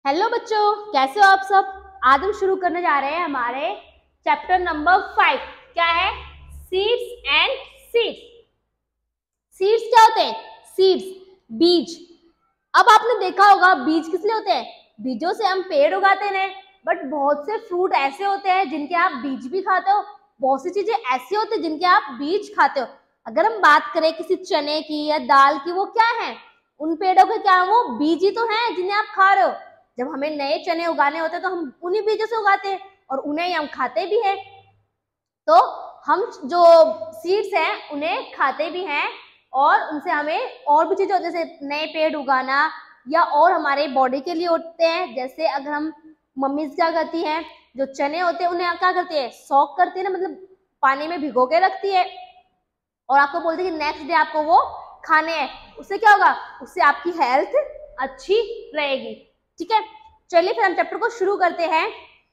Hello बच्चों, कैसे हो आप सब। आज हम शुरू करने जा रहे हैं हमारे चैप्टर नंबर 5। क्या है? Seeds and seeds. सीड्स क्या होते हैं? सीड्स बीज। अब आपने देखा होगा बीज किस लिए होते हैं। बीजों से हम पेड़ उगाते हैं, बट बहुत से फ्रूट ऐसे होते हैं जिनके आप बीज भी खाते हो। बहुत सी चीजें ऐसी होती है जिनके आप बीज खाते हो। अगर हम बात करें किसी चने की या दाल की, वो क्या है? उन पेड़ों के क्या, वो बीज ही तो हैं जिन्हें आप खा रहे हो। जब हमें नए चने उगाने होते हैं तो हम उन्हीं बीजों से उगाते हैं और उन्हें ही हम खाते भी हैं। तो हम जो सीड्स हैं उन्हें खाते भी हैं और उनसे हमें और भी चीजें होती है, जैसे नए पेड़ उगाना या और हमारे बॉडी के लिए होते हैं। जैसे अगर हम मम्मी क्या करती हैं, जो चने होते हैं उन्हें क्या करती है, सॉक करती है ना, मतलब पानी में भिगो के रखती है और आपको बोलती है कि नेक्स्ट डे आपको वो खाने हैं। उससे क्या होगा, उससे आपकी हेल्थ अच्छी रहेगी। ठीक है, चलिए फिर हम चैप्टर को शुरू करते हैं।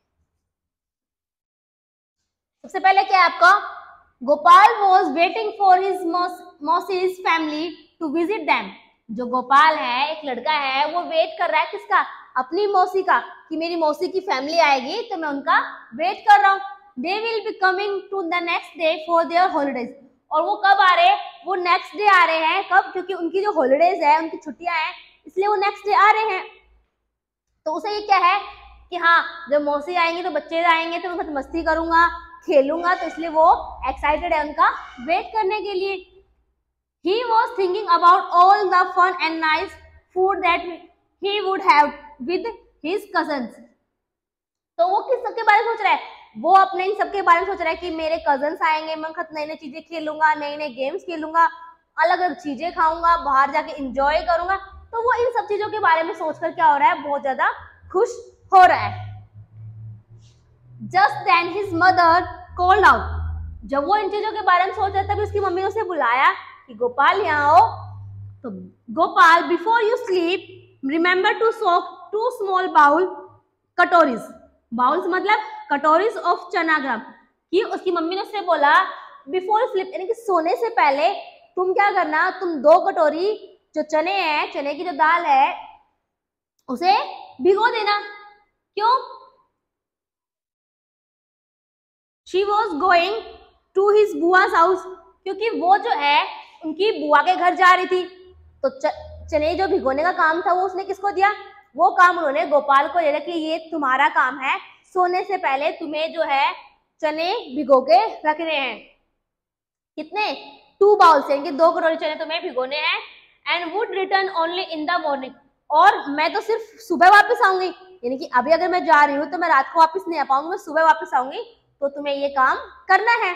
सबसे पहले क्या है आपका, Gopal was waiting for his मौसीज फैमिली टू विजिट दैम। जो गोपाल है, एक लड़का है, वो वेट कर रहा है किसका, अपनी मौसी का, कि मेरी मौसी की फैमिली आएगी तो मैं उनका वेट कर रहा हूँ। They will be coming to the next day for their holidays. और वो कब आ रहे हैं, वो नेक्स्ट डे आ रहे हैं। कब? क्योंकि उनकी जो हॉलीडेज है, उनकी छुट्टियां हैं, इसलिए वो नेक्स्ट डे आ रहे हैं। तो उसे ये क्या है कि हाँ, जब मौसी आएंगे तो बच्चे आएंगे तो उनके साथ मस्ती करूंगा, खेलूंगा, तो इसलिए वो एक्साइटेड है उनका वेट करने के लिए। He was thinking about all the fun and nice food that he would have with his cousins. तो वो किस सबके बारे में सोच रहा है, वो अपने इन सबके बारे में सोच रहा है कि मेरे कजन्स आएंगे, मैं उनके साथ नई नई चीजें खेलूंगा, नए नए गेम्स खेलूंगा, अलग अलग चीजें खाऊंगा, बाहर जाके इंजॉय करूंगा। तो वो इन सब चीजों के बारे में सोचकर क्या हो रहा है, बहुत ज्यादा खुश हो रहा है। Just then his mother called out. जब वो इन चीजों के बारे में सोच रहा था, तभी उसकी मम्मी ने उसे बुलाया कि गोपाल यहाँ आओ। तो Gopal, before you sleep remember to soak 2 small bowl कटोरीज। बाउल्स मतलब कटोरीज ऑफ चना ग्राम। कि उसकी मम्मी ने उससे बोला बिफोर स्लीप, यानी कि सोने से पहले तुम क्या करना, तुम 2 कटोरी जो चने हैं, चने की जो दाल है, उसे भिगो देना। क्यों? She was going to his बुआस हाउस। क्योंकि वो जो है उनकी बुआ के घर जा रही थी। तो चने जो भिगोने का काम था वो उसने किसको दिया, वो काम उन्होंने गोपाल को दिया कि ये तुम्हारा काम है, सोने से पहले तुम्हें जो है चने भिगो के रखने हैं। कितने? 2 बाउल से, 2 कटोरी चने तुम्हें भिगोने हैं। And would return only in the morning. और मैं तो सिर्फ सुबह वापस आऊंगी, यानी कि अभी अगर मैं जा रही हूँ तो मैं रात को वापस नहीं आ पाऊंगी, मैं सुबह वापस आऊंगी, तो तुम्हें ये काम करना है।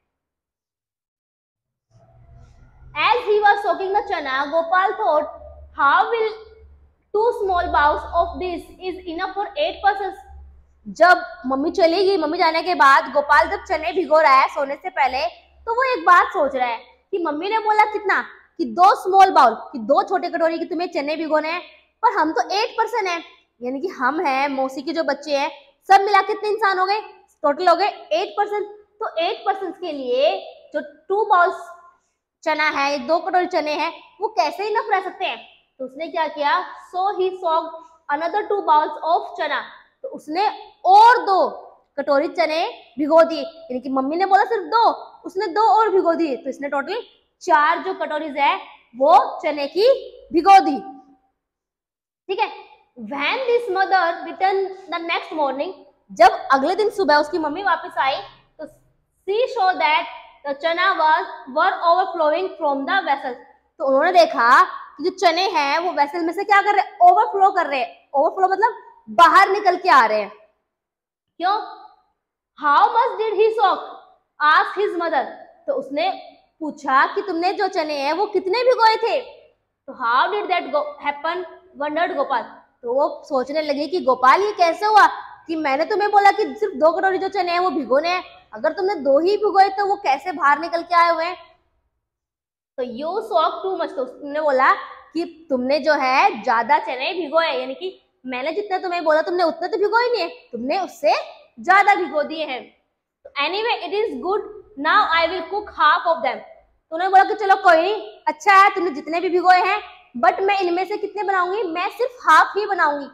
As he was soaking the chana, Gopal thought, how will 2 small bowls of this is enough for 8 persons? जब मम्मी चली गई, मम्मी जाने के बाद गोपाल जब चने भिगो रहा है सोने से पहले, तो वो एक बात सोच रहा है कि मम्मी ने बोला कितना, कि 2 स्मॉल बाउल, कि 2 छोटे कटोरी की तुम्हें चने भिगोने हैं, पर हम तो 8 पर्सन है, यानी कि हम हैं, मौसी के जो बच्चे हैं, सब मिला कितने इंसान हो गए, टोटल हो गए 8 पर्सन। तो 8 पर्सन के लिए जो 2 बाउल्स चना है, 2 कटोरी चने हैं, वो कैसे इनफ रह सकते हैं। तो उसने क्या किया, so he soaked another 2 bowls of चना। तो उसने और 2 कटोरी चने भिगो दिए, यानी कि मम्मी ने बोला सिर्फ 2, उसने 2 और भिगो दिए, तो इसने टोटल 4 जो कटोरीज है वो चने की भिगो दी। ठीक है। When this mother returned the next morning, जब अगले दिन सुबह उसकी मम्मी वापस आई, तो she saw that the chana were overflowing from the vessel। तो उन्होंने देखा कि जो चने हैं वो वेसल में से क्या कर रहे हैं, ओवरफ्लो कर रहे हैं। ओवरफ्लो मतलब बाहर निकल के आ रहे हैं। क्यों? How much did he soak, asked his mother. तो उसने पूछा कि तुमने जो चने हैं वो कितने भिगोए थे। तो how did that happen, wondered Gopal. तो वो सोचने लगे कि गोपाल ये कैसे हुआ कि मैंने तुम्हें बोला कि सिर्फ 2 कटोरी जो चने हैं वो भिगोने हैं, अगर तुमने 2 ही भिगोए तो वो कैसे बाहर निकल के आए हुए हैं। तो यू सॉक टू मच। तो उसने बोला कि तुमने जो है ज्यादा चने भिगोए, यानी कि मैंने जितना तुम्हें बोला तुमने उतने तो भिगोए नहीं है, तुमने उससे ज्यादा भिगो दिए हैं। तो anyway it is good, now I will cook half of them. तो उन्होंने बोला कि चलो कोई नहीं, अच्छा है, तुमने जितने भी भिगोए हैं, बट मैं इनमें से कितने बनाऊंगी, मैं सिर्फ हाफ ही बनाऊंगी।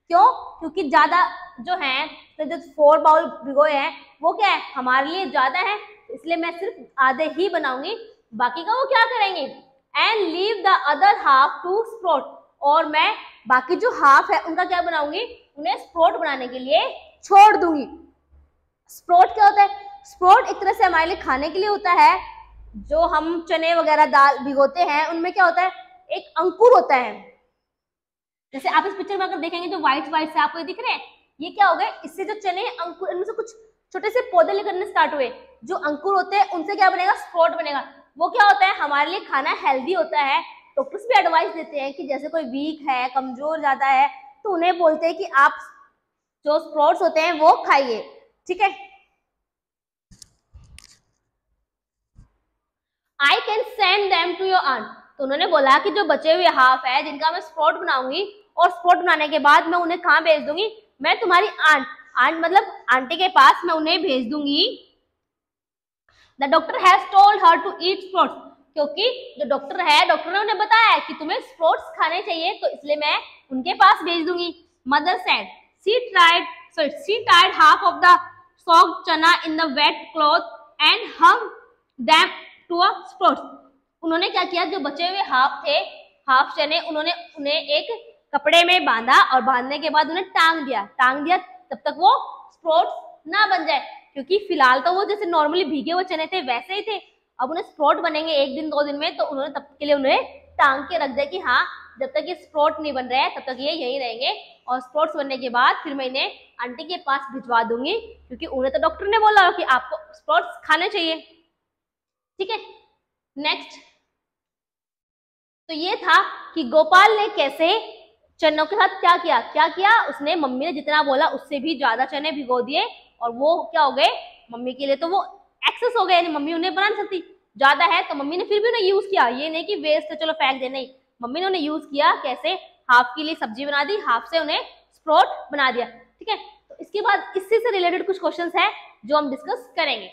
क्यों? क्योंकि ज्यादा जो है तो जो 4 बाउल भिगोए हैं वो क्या है हमारे लिए ज्यादा है, इसलिए मैं सिर्फ आधे ही बनाऊंगी, बाकी का वो क्या करेंगे, and leave the other half to sprout, और मैं बाकी जो हाफ है उनका क्या बनाऊंगी, उन्हें स्प्रोट बनाने के लिए छोड़ दूंगी। स्प्रोट क्या होता है? स्प्रोट एक तरह से हमारे लिए खाने के लिए होता है। जो हम चने वगैरह दाल भिगोते हैं उनमें क्या होता है, एक अंकुर होता है। जैसे आप इस पिक्चर में अगर देखेंगे जो व्हाइट व्हाइट से आपको दिख रहे हैं, ये क्या हो गए, इससे जो चने अंकुर, इनमें से कुछ छोटे से पौधे निकलने स्टार्ट हुए, जो अंकुर होते हैं उनसे क्या बनेगा, स्प्रोट बनेगा। वो क्या होता है, हमारे लिए खाना हेल्दी होता है। डॉक्टर्स भी एडवाइस देते हैं कि जैसे कोई वीक है, कमजोर ज्यादा है, तो उन्हें बोलते हैं कि आप जो स्प्रोट्स होते हैं वो खाइए, ठीक है। I can send them to your aunt, तो उन्होंने बोला कि जो बचे हुए हाफ है जिनका मैं स्प्रोट बनाऊंगी, और स्प्रोट बनाने के बाद मैं उन्हें कहाँ भेज दूंगी, मैं तुम्हारी आंट, आंट मतलब आंटी के पास मैं उन्हें भेज दूंगी। The doctor has told her to eat sprouts, क्योंकि जो डॉक्टर है, डॉक्टर ने उन्हें बताया है कि तुम्हें स्प्रोट्स खाने चाहिए, तो इसलिए मैं उनके पास भेज दूंगी। Mother said she tied half of the soaked चना in the wet cloth and hung them to a sprouts, उन्होंने क्या किया, जो बचे हुए हाफ थे, हाफ चने, उन्होंने उन्हें एक कपड़े में बांधा, और बांधने के बाद उन्हें टांग दिया तब तक वो स्प्रोट्स ना बन जाए, क्योंकि फिलहाल तो वो जैसे नॉर्मली भीगे हुए चने थे वैसे ही थे, अब उन्हें स्प्रोट बनेंगे 1 दिन 2 दिन में, तो उन्होंने तब के लिए उन्हें टांग के रख दिया कि हाँ जब तक ये स्प्रोट नहीं बन रहे हैं तब तक ये यहीं रहेंगे, और स्प्रोट्स बनने के बाद फिर मैं इन्हें आंटी के पास भिजवा दूंगी, क्योंकि उन्हें तो डॉक्टर ने बोला कि आपको स्प्रोट्स खाने चाहिए, ठीक है। नेक्स्ट, तो ये था कि गोपाल ने कैसे चनों के साथ क्या किया, उसने मम्मी ने जितना बोला उससे भी ज्यादा चने भिगो दिए, और वो क्या हो गए, मम्मी के लिए तो वो एक्सेस हो गए, मम्मी उन्हें बना नहीं सकती, ज्यादा है तो मम्मी ने फिर भी उन्हें यूज किया, ये नहीं कि वेस्ट है चलो फेंक दे, नहीं, मम्मी ने उन्हें यूज किया, कैसे, हाफ के लिए सब्जी बना दी, हाफ से उन्हें स्प्रोट बना दिया, ठीक है। तो इसके बाद इससे से रिलेटेड कुछ क्वेश्चंस है जो हम डिस्कस करेंगे।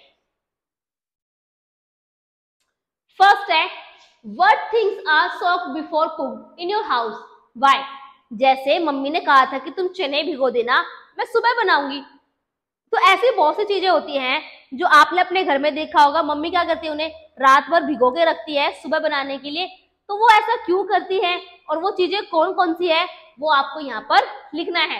फर्स्ट है, what things are soaked before cooked in your house? Why? जैसे मम्मी ने कहा था कि तुम चने भिगो देना, मैं सुबह बनाऊंगी, तो ऐसी बहुत सी चीजें होती हैं जो आपने अपने घर में देखा होगा, मम्मी क्या करती है, उन्हें रात भर भिगो के रखती है सुबह बनाने के लिए, तो वो ऐसा क्यों करती है और वो चीजें कौन कौन सी है वो आपको यहाँ पर लिखना है।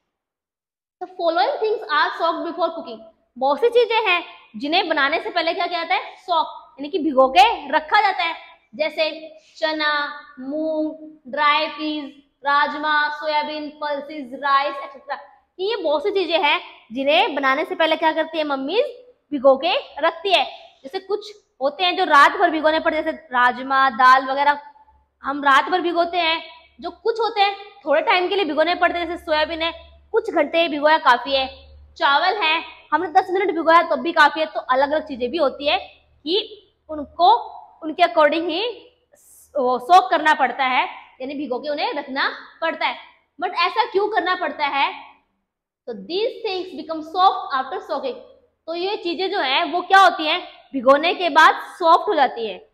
तो following things are soaked before cooking, बहुत सी चीजें हैं जिन्हें बनाने से पहले क्या जाता है, सोक यानी कि भिगो के रखा जाता है, जैसे चना, मूंग, ड्राई पीस, राजमा, सोयाबीन, पल्सेस, राइस एक्सेट्रा, ये बहुत सी चीजें हैं जिन्हें बनाने से पहले क्या करती है मम्मी, भिगो के रखती है। जैसे कुछ होते हैं जो रात भर भिगोने पड़ते, जैसे राजमा, दाल वगैरह हम रात भर भिगोते हैं, जो कुछ होते हैं थोड़े टाइम के लिए भिगोने पड़ते हैं, जैसे सोयाबीन है कुछ घंटे भिगोया काफी है, चावल है हमने 10 मिनट भिगोया तब भी काफी है, तो अलग अलग चीजें भी होती है कि उनको उनके अकॉर्डिंग ही सोक करना पड़ता है, यानी भिगो के उन्हें रखना पड़ता है। बट ऐसा क्यों करना पड़ता है, तो these things become soft after soaking, तो ये चीजें जो है वो क्या होती हैं, भिगोने के बाद सॉफ्ट हो जाती है।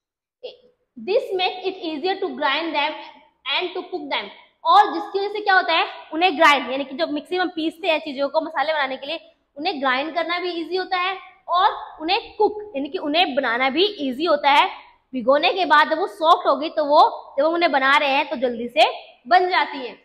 This make it easier to grind them and to cook them, और जिसकी वजह से क्या होता है, उन्हें ग्राइंड यानी कि जब मिक्सी में पीसते हैं चीजों को मसाले बनाने के लिए, उन्हें ग्राइंड करना भी इजी होता है, और उन्हें कुक यानी कि उन्हें बनाना भी इजी होता है। भिगोने के बाद जब वो सॉफ्ट होगी तो वो जब हम उन्हें बना रहे हैं तो जल्दी से बन जाती है।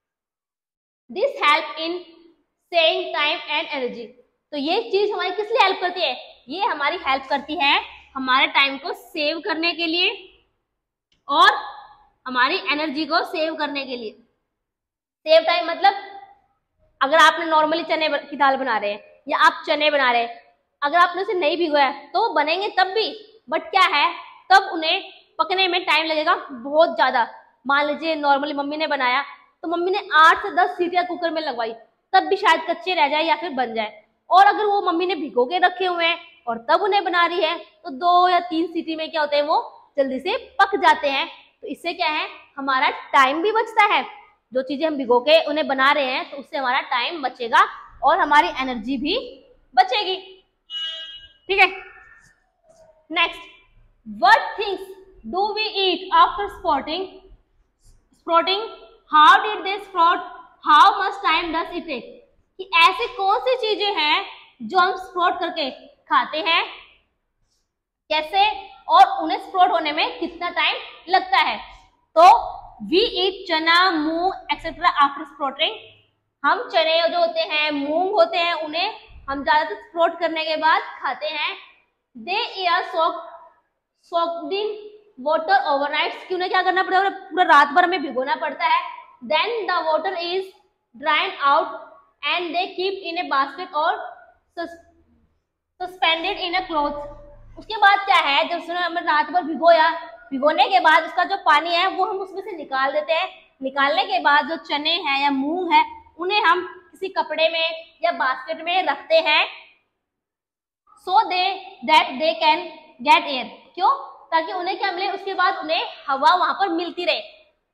This help in saving time and energy, तो ये चीज हमारी किस लिए हेल्प करती है, ये हमारी हेल्प करती है हमारे टाइम को सेव करने के लिए और हमारी एनर्जी को सेव करने के लिए। सेव टाइम मतलब अगर आपने नॉर्मली चने की दाल बना रहे हैं या आप चने बना रहे हैं, अगर आपने उसे नहीं भिगोया तो वो बनेंगे तब भी, बट क्या है तब उन्हें पकने में टाइम लगेगा बहुत ज्यादा। मान लीजिए नॉर्मली मम्मी ने बनाया तो मम्मी ने 8 से 10 सीटियां कुकर में लगवाई, तब भी शायद कच्चे रह जाए या फिर बन जाए, और अगर वो मम्मी ने भिगो के रखे हुए हैं और तब उन्हें बना रही है तो 2 या 3 सीटी में क्या होते हैं, वो जल्दी से पक जाते हैं। तो इससे क्या है, हमारा टाइम भी बचता है, जो चीजें हम भिगो के उन्हें बना रहे हैं तो उससे हमारा टाइम बचेगा और हमारी एनर्जी भी बचेगी, ठीक है। Next, what things do we eat after sprouting, how did they sprout, how much time does it take, कि ऐसी कौन सी चीजें हैं जो हम स्प्रोट करके खाते हैं, कैसे, और उन्हें स्प्रोट होने में कितना टाइम लगता है। तो वी ईट चना, मूंग एक्सेट्रा आफ्टर स्प्रोटिंग। हम चने जो होते हैं, मूंग होते हैं, उन्हें हम ज्यादातर स्प्रोट करने के बाद खाते हैं। They are soaked in water overnight, कि उन्हें क्या करना पड़ता है, पूरा रात भर हमें भिगोना पड़ता है। Then the water is dried out and they keep in a basket और सस्पेंडेड इन अ क्लॉथ। उसके बाद क्या है, जब उसने हमें रात भर भिगोया, भिगोने के बाद उसका जो पानी है वो हम उसमें से निकाल देते हैं। निकालने के बाद जो चने हैं या मूंग है, उन्हें हम किसी कपड़े में या बास्केट में रखते हैं, so that they can get air. क्यों? ताकि उन्हें क्या मिले, उसके बाद उन्हें हवा वहां पर मिलती रहे।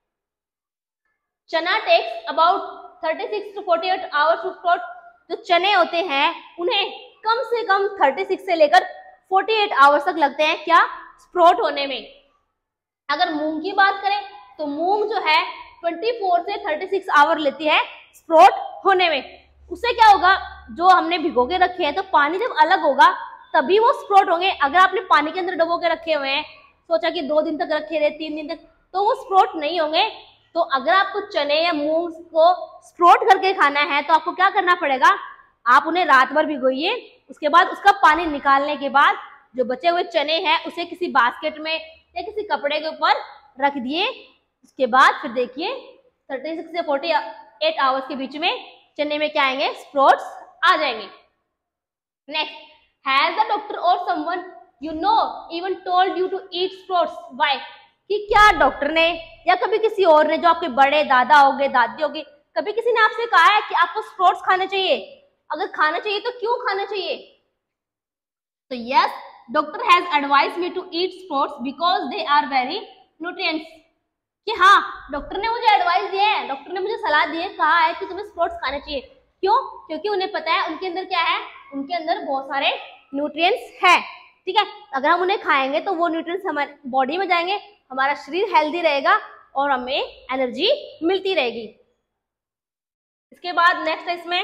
चना takes about 36 to 48 hours to sprout. जो चने होते हैं उन्हें कम से कम 36 से लेकर 48 आवर्स तक लगते हैं क्या, स्प्रोट होने में। अगर मूंग की बात करें तो मूंग जो है 24 से 36 आवर लेती है स्प्रोट होने में। उससे क्या होगा, जो हमने भिगो के रखे हैं, तो पानी जब अलग होगा तभी वो स्प्रोट होंगे। अगर आपने पानी के अंदर डुबो के रखे हुए हैं, सोचा कि 2 दिन तक रखे रहे, 3 दिन तक, तो वो स्प्रोट नहीं होंगे। तो अगर आपको चने या मूंग को स्प्रोट करके खाना है तो आपको क्या करना पड़ेगा, आप उन्हें रात भर भिगोइए। उसके बाद उसका पानी निकालने के बाद जो बचे हुए चने हैं उसे किसी बास्केट में या किसी कपड़े के ऊपर रख दिए। उसके बाद फिर देखिए 36 से 48 आवर्स के बीच में चने में क्या आएंगे, स्प्रोट्स आ जाएंगे। नेक्स्ट, हैज द डॉक्टर और someone you know even told you to eat sprouts, why, कि क्या डॉक्टर ने या कभी किसी और ने, जो आपके बड़े दादा होंगे, दादी होगी, कभी किसी ने आपसे कहा है कि आपको स्प्रोट्स खाने चाहिए? अगर खाना चाहिए तो क्यों खाना चाहिए? तो yes, doctor has advise me to eat sprouts because they are very nutrients, कि हाँ, डॉक्टर ने मुझे एडवाइस दिया है, डॉक्टर ने मुझे सलाह दी है, कहा है कि तुम्हें स्प्रोट्स खाने चाहिए। क्यों? क्योंकि उन्हें पता है उनके अंदर क्या है, उनके अंदर बहुत सारे न्यूट्रिएंट्स है। ठीक है, अगर हम उन्हें खाएंगे तो वो न्यूट्रिएंट्स हमारे बॉडी में जाएंगे, हमारा शरीर हेल्दी रहेगा और हमें एनर्जी मिलती रहेगी। इसके बाद नेक्स्ट है इसमें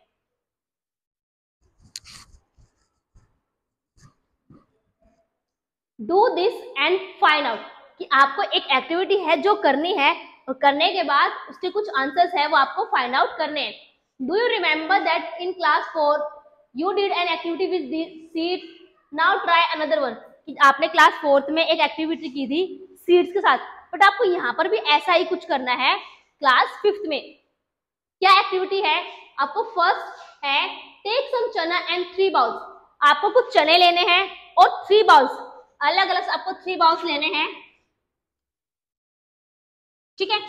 do this and find out, कि आपको एक एक्टिविटी है जो करनी है और करने के बाद उसके कुछ आंसर्स है वो आपको फाइंड आउट करने हैं। Do you remember that in class 4 you did an activity with seeds, now try another one, कि आपने क्लास 4th में एक एक्टिविटी की थी सीड्स के साथ, बट आपको यहाँ पर भी ऐसा ही कुछ करना है क्लास 5th में। क्या एक्टिविटी है? आपको फर्स्ट है टेक सम चना एंड 3 बाउल्स, आपको कुछ चने लेने हैं और 3 बाउल्स, अलग अलग आपको 3 बाउल्स लेने हैं। ठीक है,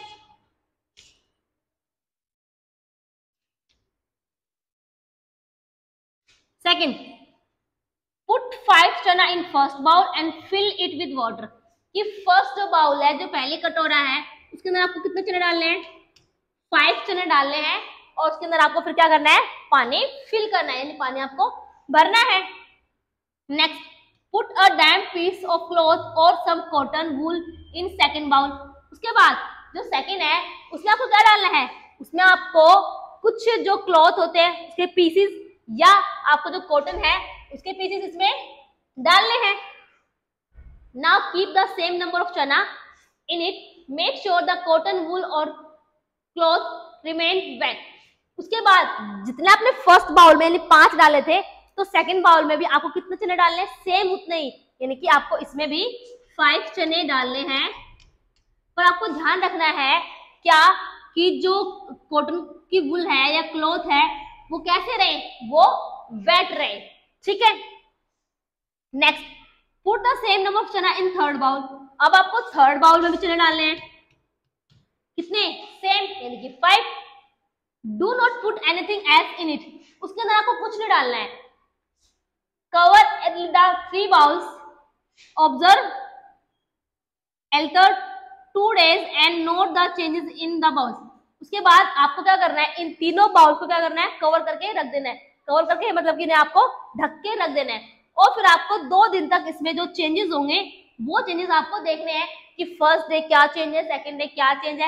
second, put 5 chana in first bowl and fill it with water, कि फर्स्ट जो बाउल है, जो पहली कटोरा है, उसके अंदर आपको कितने चने डालने हैं, 5 चने डालने हैं, और उसके अंदर आपको फिर क्या करना है, पानी फिल करना है, यानी पानी आपको भरना है। Next, put a damp piece of cloth और some cotton wool in second bowl, उसके बाद जो सेकंड है उसमें आपको क्या डालना है, उसमें आपको कुछ जो क्लॉथ होते हैं उसके पीसेस या आपको जो कॉटन है उसके पीसेस इसमें डालने हैं। Now keep the same number of chana in it, make sure the cotton wool और क्लॉथ रिमेन वेट। उसके बाद जितने आपने फर्स्ट बाउल में यानी 5 डाले थे, तो सेकंड बाउल में भी आपको कितने चने डालने हैं, सेम उतने ही, यानी कि आपको इसमें भी 5 चने डालने हैं। पर आपको ध्यान रखना है क्या, कि जो कॉटन की वूल है या क्लॉथ है वो कैसे रहे, वो वेट रहे। ठीक है, next, put the same number of chana in third bowl, अब आपको थर्ड बाउल में भी चने डालने हैं, कितने, सेम, यानी कि 5। Do not put anything else in it, उसके अंदर आपको कुछ नहीं डालना है। Cover the 3 bowls, observe after 2 days and note the changes in the bowls. उसके बाद आपको क्या करना है, इन तीनों बाउल्स को क्या करना है, कवर करके रख देना है। कवर करके मतलब कि आपको ढक के रख देना है, और फिर आपको 2 दिन तक इसमें जो चेंजेस होंगे वो चेंजेस आपको देखने हैं कि फर्स्ट डे क्या चेंज है, सेकंड डे क्या चेंज है।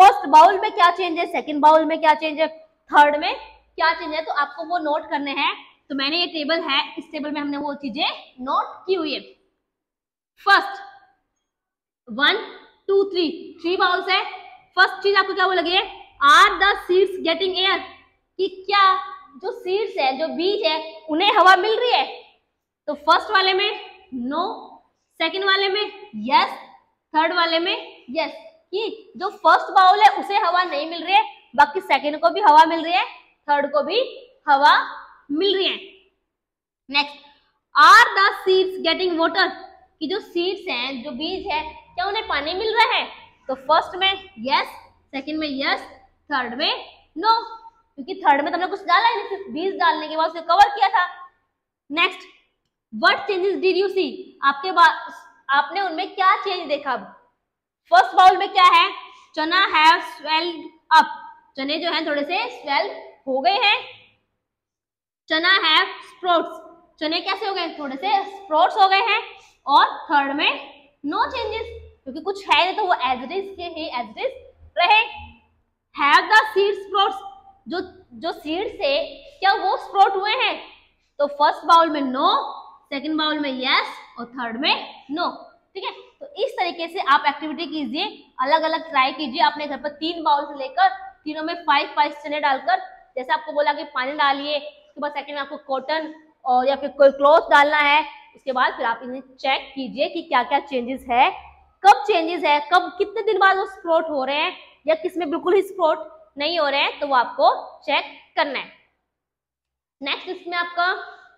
फर्स्ट बाउल में क्या चेंज है, सेकंड बाउल में क्या चेंज है, थर्ड में क्या चेंज है, तो आपको वो नोट करने हैं। तो मैंने ये टेबल है, इस टेबल में हमने वो चीजें नोट की हुई है। फर्स्ट 1 2 3 बाउल्स है। फर्स्ट चीज आपको क्या वो लगी है, are the seeds getting air, कि क्या जो सीड्स है, जो बीज है, उन्हें हवा मिल रही है। तो फर्स्ट वाले में नो, सेकंड वाले में यस, थर्ड वाले में यस, कि जो फर्स्ट बाउल है उसे हवा नहीं मिल रही है, बाकी सेकंड को भी हवा मिल रही है, थर्ड को भी हवा मिल रही है। Next, are the seeds getting water, कि जो सीड्स हैं, जो बीज है, क्या उन्हें पानी मिल रहा है। तो फर्स्ट में यस, सेकंड में यस, थर्ड में नो, क्योंकि थर्ड में तुमने कुछ डाला ही नहीं, सिर्फ बीज डालने के बाद उसे कवर किया था। Next, what changes did you see, आपके बाद आपने उनमें क्या चेंज देखा। फर्स्ट बाउल में क्या है, चना हैव स्वेल्ड अप, चने जो हैं थोड़े से स्वेल हो गए हैं। चना हैव स्प्रोट्स, चने कैसे हो गए, थोड़े से स्प्रोट्स हो गए हैं। और थर्ड में नो चेंजेस, क्योंकि कुछ है नहीं तो वो एज इट इज के ही एज इट इज रहे। हैव द सीड्स स्प्रोट्स, जो सीड्स है क्या वो स्प्रोट हुए हैं। तो फर्स्ट बाउल में नो, सेकंड बाउल में यस और थर्ड में नो। ठीक है, तो इस तरीके से आप एक्टिविटी कीजिए, अलग अलग ट्राई कीजिए अपने घर पर। 3 बाउल से लेकर तीनों में 5 चने डालकर, जैसे आपको बोला कि पानी डालिए, उसके बाद सेकंड में आपको कॉटन और या फिर कोई क्लॉथ डालना है। उसके बाद फिर आप इन्हें चेक कीजिए कि क्या क्या चेंजेस है, कब चेंजेस है, कब कितने दिन बाद वो स्प्रोट हो रहे हैं, या किसमें बिल्कुल ही स्प्रोट नहीं हो रहे हैं, तो वो आपको चेक करना है। नेक्स्ट इसमें आपका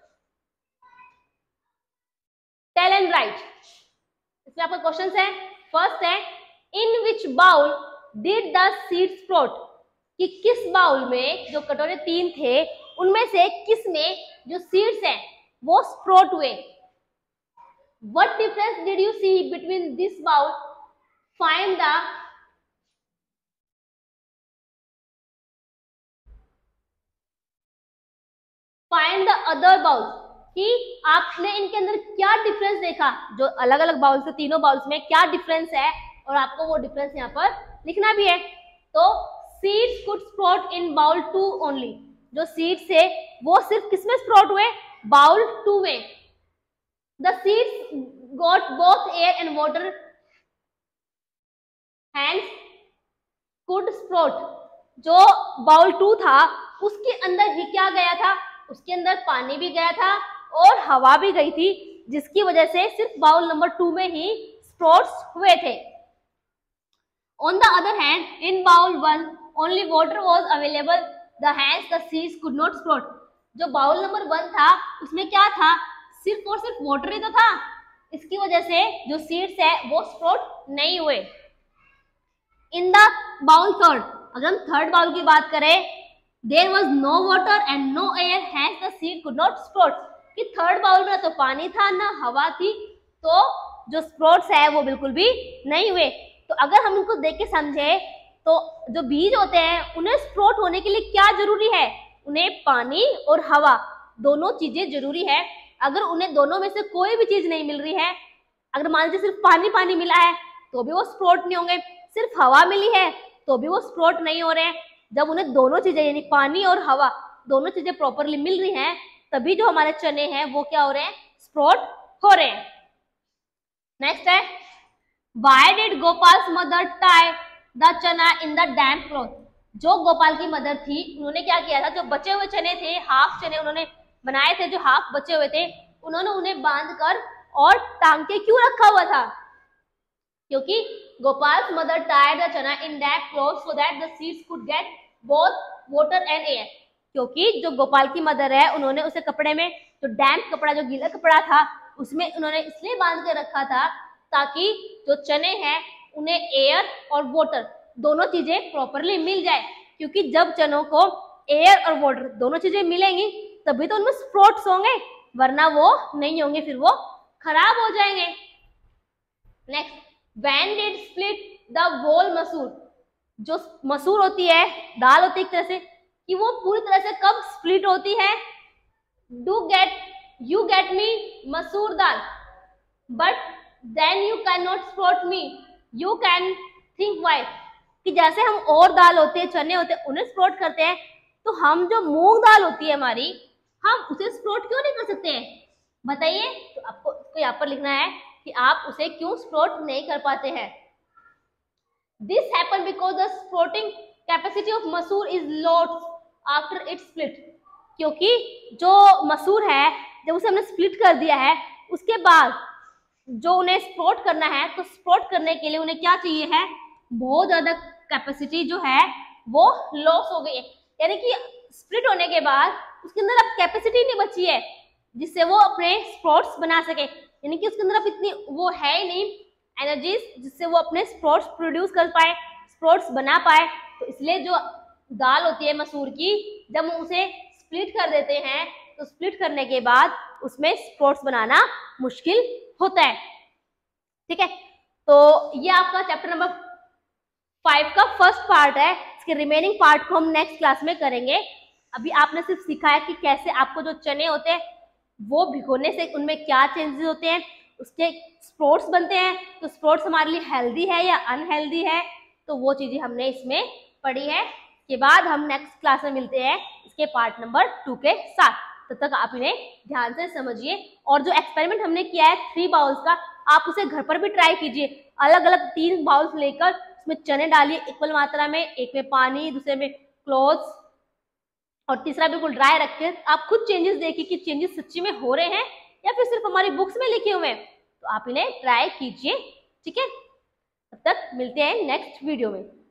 टेल एंड राइट, इसमें आपका क्वेश्चन है। फर्स्ट है, in which bowl did the seed sprout, कि किस बाउल में, जो कटोरे 3 थे उनमें से किस में जो सीड्स हैं वो स्प्रोट हुए। What difference did you see between this bowl? Find the other bowls, कि आपने इनके अंदर क्या डिफरेंस देखा, जो अलग अलग बाउल्स है, तीनों बाउल्स में क्या डिफरेंस है, और आपको वो डिफरेंस यहाँ पर लिखना भी है। तो seeds could sprout in bowl 2 only, जो सीड्स है वो सिर्फ किसमें स्प्रोट हुए, बाउल 2 में। The seeds got both air and water, hence could sprout, जो बाउल 2 था उसके अंदर ही क्या गया था, उसके अंदर पानी भी गया था और हवा भी गई थी, जिसकी वजह से सिर्फ बाउल नंबर 2 में ही स्प्रोट्स हुए थे। On the other hand, in bowl 1 only water was available, the hence the seeds could not sprout, जो बाउल नंबर 1 था उसमें क्या था, सिर्फ और सिर्फ वाटर ही तो था, इसकी वजह से जो सीड्स है वो स्प्रोट नहीं हुए। इन द बाउल थर्ड, अगर हम थर्ड बाउल की बात करें, there was no water and no air, hence the seed could not sprout, कि थर्ड बाउल में ना तो पानी था ना हवा थी, तो जो स्प्रोट्स है वो बिल्कुल भी नहीं हुए। तो अगर हम इनको देख के समझे तो जो बीज होते हैं उन्हें स्प्रोट होने के लिए क्या जरूरी है, उन्हें पानी और हवा दोनों चीजें जरूरी है। अगर उन्हें दोनों में से कोई भी चीज नहीं मिल रही है, अगर मान लीजिए सिर्फ पानी मिला है तो भी वो स्प्रोट नहीं होंगे, सिर्फ हवा मिली है तो भी वो स्प्रोट नहीं हो रहे हैं। जब उन्हें दोनों चीजें यानी पानी और हवा दोनों चीजें प्रॉपरली मिल रही हैं, तभी जो हमारे चने हैं वो क्या हो रहे हैं, स्प्रोट हो रहे हैं। नेक्स्ट है, why did Gopal's mother tie the chana in the damp cloth, जो गोपाल की मदर थी उन्होंने क्या किया था, जो बचे हुए चने थे, हाफ चने उन्होंने बनाए थे, जो हाफ बचे हुए थे, उन्होंने उन्हें बांध कर और टांग के क्यों रखा हुआ था, क्योंकि गोपाल्स mother tied the chana in damp cloth so that the seeds could get both water and air, क्योंकि जो गोपाल की मदर है उन्होंने उसे कपड़े में, जो डैम्प कपड़ा, जो गीला कपड़ा था, उसमें उन्होंने इसलिए बांध के रखा था ताकि जो चने हैं उन्हें एयर और वाटर दोनों चीजें प्रॉपरली मिल जाए, क्योंकि जब चनों को एयर और वाटर दोनों चीजें मिलेंगी तभी तो उनमें स्प्रोट्स होंगे, वरना वो नहीं होंगे, फिर वो खराब हो जाएंगे। Next, when did split the whole masoor, जो मसूर होती है, दाल होती है एक तरह से, कि वो पूरी तरह से कब स्प्लिट होती है, you get me masoor dal, but then you can not sprout me, you can think why, कि जैसे हम और दाल होते हैं, चने होते हैं, उन्हें स्प्रोट करते हैं, तो हम जो मूंग दाल होती है हमारी, हम उसे स्प्रोट क्यों नहीं कर सकते हैं? बताइए। तो आपको यहाँ पर लिखना है कि आप उसे क्यों स्प्रोट नहीं कर पाते हैं। This happen because the sprouting capacity of masoor is loss after its split. क्योंकि जो मसूर है, जब उसे हमने स्प्लिट कर दिया है, उसके बाद जो उन्हें स्प्रोट करना है, तो स्प्रोट करने के लिए उन्हें क्या चाहिए है, बहुत ज्यादा कैपेसिटी जो है वो लॉस हो गई है। यानी कि स्प्लिट होने के बाद उसके अंदर अब कैपेसिटी नहीं बची है जिससे वो अपने स्प्रोट्स बना सके। यानी कि उसके अंदर अब इतनी वो है ही नहीं एनर्जीज जिससे वो अपने स्प्रोट्स प्रोड्यूस कर पाए, स्प्रोट्स बना पाए। तो इसलिए जो दाल होती है मसूर की, जब हम उसे स्प्लिट कर देते हैं, तो स्प्लिट करने के बाद उसमें स्प्रोट्स बनाना मुश्किल होता है। ठीक है, तो ये आपका चैप्टर नंबर 5 का फर्स्ट पार्ट है। इसके रिमेनिंग पार्ट को हम नेक्स्ट क्लास में करेंगे। अभी आपने सिर्फ सीखा है कि कैसे आपको जो चने होते हैं वो भिगोने से उनमें क्या चेंजेस होते हैं, उसके स्प्रोट्स बनते हैं, तो स्प्रोट्स हमारे लिए हेल्दी है या अनहेल्दी है, तो वो चीजें हमने इसमें पढ़ी है। के बाद हम नेक्स्ट क्लास में मिलते हैं इसके पार्ट नंबर 2 के साथ। तब तक आप इन्हें ध्यान से समझिए, और जो एक्सपेरिमेंट हमने किया है 3 बाउल्स का, आप उसे घर पर भी ट्राई कीजिए। अलग अलग 3 बाउल्स लेकर उसमें चने डालिए इक्वल मात्रा में, एक में पानी, दूसरे में क्लोथ्स, और तीसरा बिल्कुल ड्राई रख के आप खुद चेंजेस देखिए कि चेंजेस सच्ची में हो रहे हैं या फिर सिर्फ हमारी बुक्स में लिखे हुए हैं। तो आप इन्हें ट्राई कीजिए। ठीक है, तब तक मिलते हैं नेक्स्ट वीडियो में।